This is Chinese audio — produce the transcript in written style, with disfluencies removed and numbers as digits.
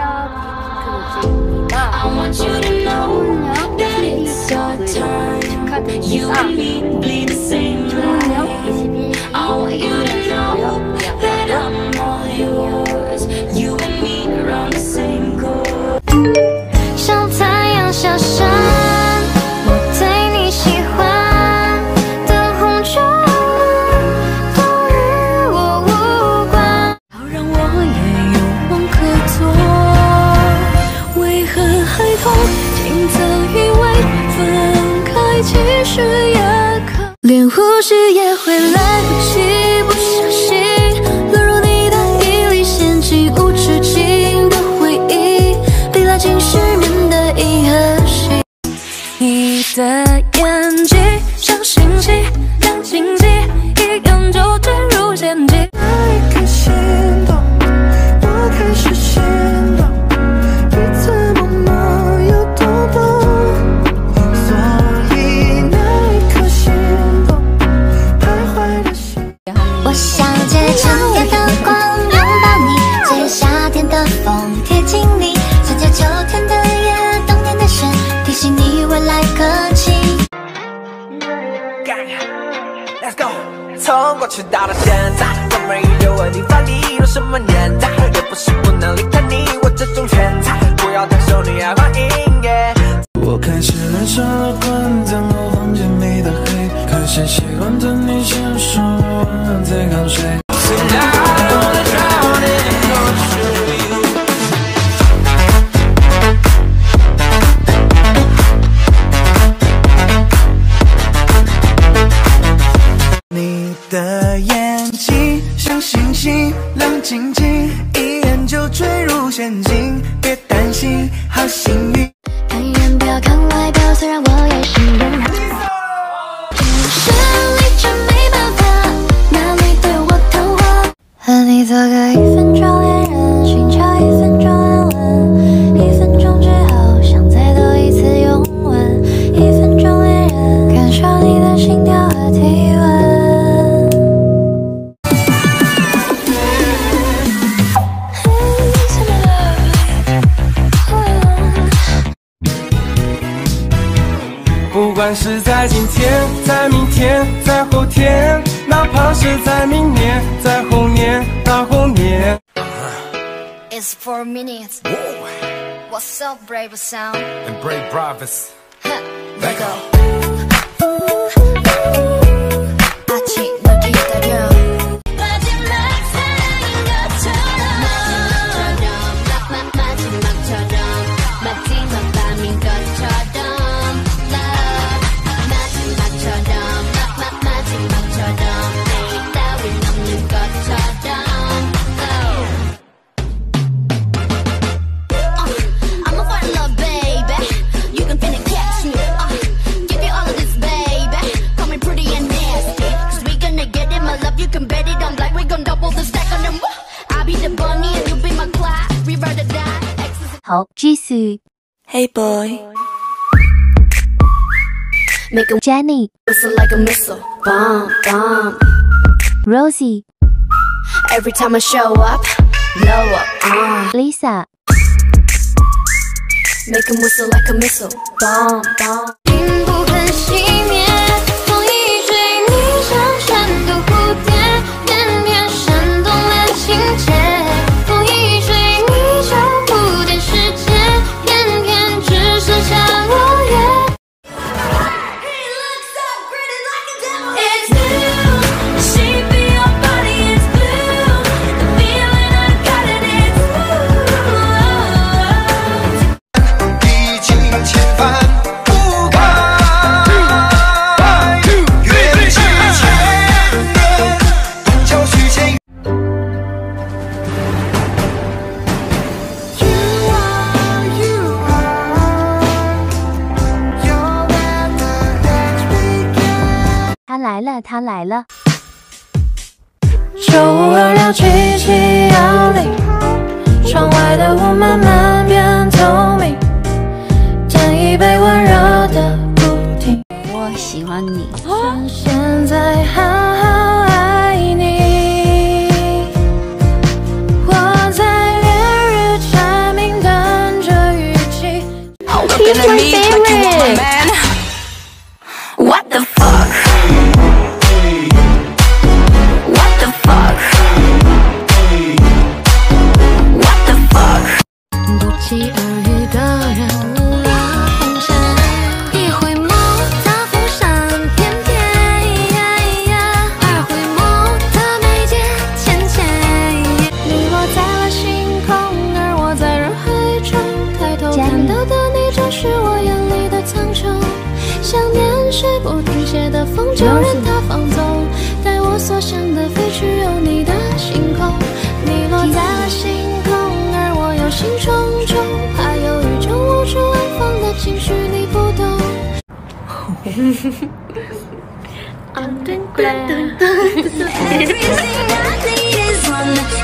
핑크입니다.连呼吸也会来不及，不小心落入你的意里，掀起无止境的回忆，被拉进失眠的银河系。你的眼睛像星星，亮晶晶，一眼就坠入陷阱。那一刻心动，我开始心动，彼此默默有多懂。 我想借春天的光拥抱你，借夏天的风贴近你，想借秋天的夜、冬天的雪提醒你未来可期。Let's go， 从过去到了现在，我们依旧为你发力，有什么年代，也不是不能离开你，我这种天才，不要太受你爱欢迎。我开始爱上了关灯后房间里的黑，开始习惯等你先说晚安再刚睡。你的眼睛像星星，亮晶晶，一眼就坠入陷阱，别担心，好幸运。 看人不要看外表，虽然我也是人。实力真没办法，哪里对我谈话？和你做个1分钟恋人，寻找1分钟安稳，1分钟之后想再多一次拥吻，1分钟恋人，感受你的心跳和体温。 不管是在今天，在明天，在后天，哪怕是在明年，在后年，大后年。It's 4 minutes. What's so brave sound? And brave brothers. Let go. 아직 널 기다려. 마지막 밤인 것처럼. 好 Jisoo Hey boy Make a Jenny whistle like a missile Bomb, bomb Rosie Every time I show up Blow up Lisa Make him whistle like a missile Bomb, bomb 并不肯熄灭风一吹你像闪的蝴蝶偏偏煽动了情节风一吹你像不点世界偏偏只剩下落叶 He looks so pretty like a devil It's blue The shape of your body is blue The feeling I got it it's blue 历经千帆不改愿之千年东郊须见他来了，他来了。 周五2聊7起摇铃，窗外的雾慢慢变透明，点一杯温热的不停。 我喜欢你。 趁现在好好爱你，我在烈日蝉鸣 He's my favorite. What the fuck? What the fuck? What the fuck? 不期而遇的人无聊红尘，一回眸大风扇翩翩，二回眸的眉间浅浅。你落在了星空，而我在人海中，抬头看到的你正是我眼里的苍穹。想念是不停歇的风，就任它放纵，带我所向的飞去，有你的星空。你落在了星空，而我忧心忡忡，怕忧郁中无处安放的情绪你不懂。Everything I need is on the